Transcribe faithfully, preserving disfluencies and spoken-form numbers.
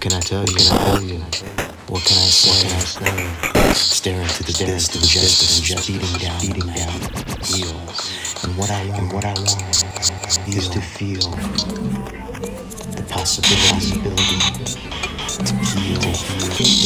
can I tell you? What can I tell you? What can I say? What can I say? Staring to the distance, just just beating down, beating down, heel. And what I want, and what I want is to feel the possibility, possibility to heal, to heal.